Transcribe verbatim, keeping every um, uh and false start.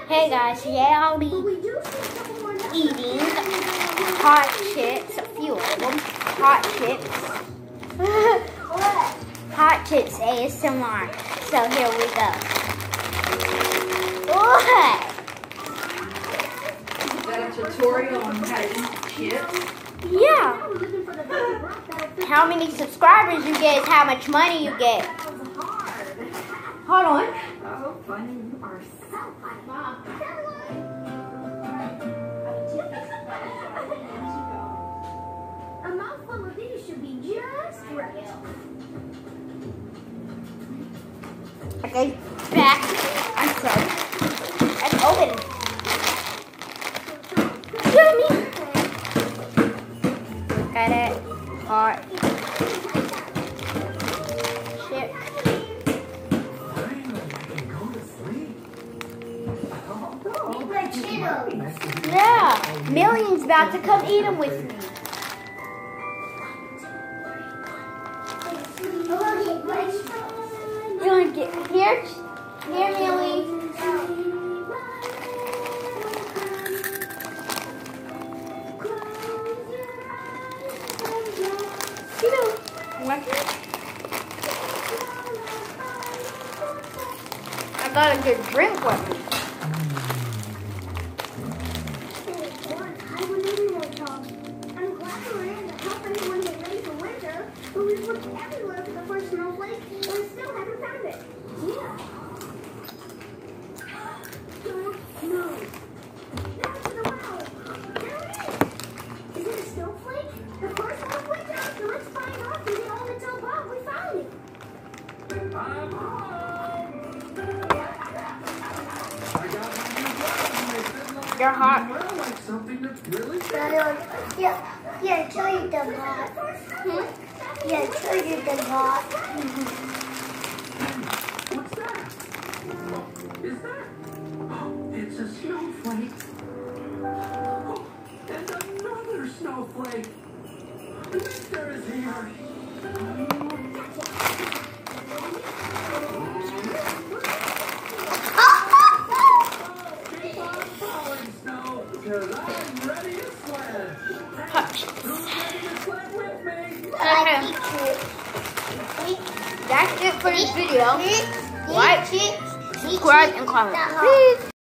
Hey guys, today I'll be eating hot chips, a few of them. Hot chips. Hot chips A S M R. So here we go. What? Is that a tutorial on how to eat chips? Yeah. How many subscribers you get is how much money you get. Hold on. Oh, funny. You are so funny. A mouthful of these should be just right. Okay, back. I'm sorry. Let's open. Yummy. Look at it. Hot. Chip. Yeah. Millions about to come eat them with me. You want to get here? Here, Millie. You know, what? I got a good drink with me. I'm glad we were able to help anyone get ready for winter, but we've looked everywhere for the first snowflake and we still haven't found it. Yeah. Don't know. Now to the well. There it is. Is it a snowflake? The first one of winter? So let's find out and get all the tell Bob we found it. I'm home. I got my new glasses and they fit like They're hot. well, like something that's really good. Yeah, yeah, show you them hot. Hmm? Yeah, show you them hot. What's that? Is that? Oh, it's a snowflake. Oh, and another snowflake. The Mister is here. Keep on falling, Snow, because I'm ready to sled. Hot Who's ready to sled with me? Okay. That's it for this video. Like, subscribe, and comment. Please.